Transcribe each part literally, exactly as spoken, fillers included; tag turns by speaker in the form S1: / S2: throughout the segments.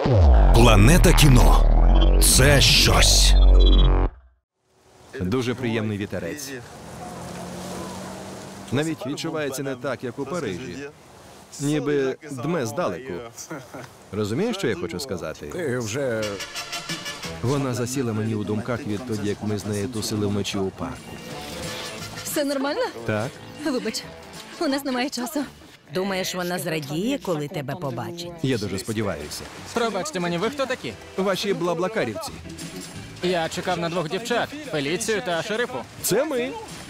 S1: Планета кіно – це щось.
S2: Дуже приємний вітерець. Навіть відчувається не так, як у Парижі. Ніби дме здалеку. Розумієш, що я хочу сказати?
S3: Ти вже...
S2: Вона засіла мені у думках відтоді, як ми з нею тусили вночі у парку.
S4: Все нормально?
S2: Так?
S4: Вибач, у нас немає часу.
S5: Думаєш, вона зрадіє, коли тебе побачить?
S2: Я дуже сподіваюся.
S6: Пробачте мені, ви хто такі?
S2: Ваші блаблакарівці.
S6: Я чекав на двох дівчат – Феліцію та шерифу.
S2: Це ми.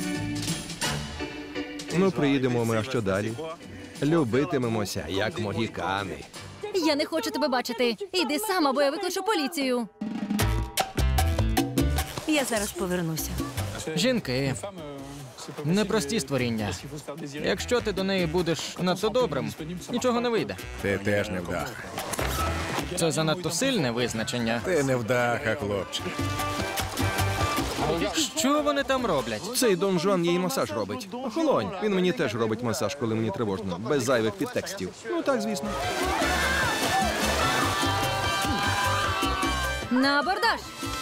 S2: Ну, приїдемо ми, а що далі? Любитимемося, як могікани.
S4: Я не хочу тебе бачити. Іди сам, або я викличу поліцію.
S5: Я зараз повернуся.
S6: Жінки – непрості створіння. Якщо ти до неї будеш надто добрим, нічого не вийде.
S3: Ти теж невдаха.
S6: Це занадто сильне визначення.
S3: Ти невдаха, хлопче.
S6: Що вони там роблять?
S2: Цей Дон Жуан їй масаж робить. Охолонь. Він мені теж робить масаж, коли мені тривожно. Без зайвих підтекстів. Ну так, звісно.
S4: На абордаж!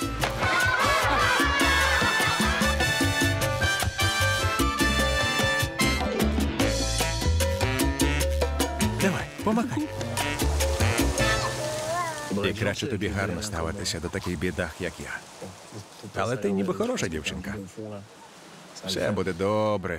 S3: Давай, помагай. І краще тобі гарно ставитися до таких бідах, як я. Але ти ніби хороша дівчинка. Все буде добре.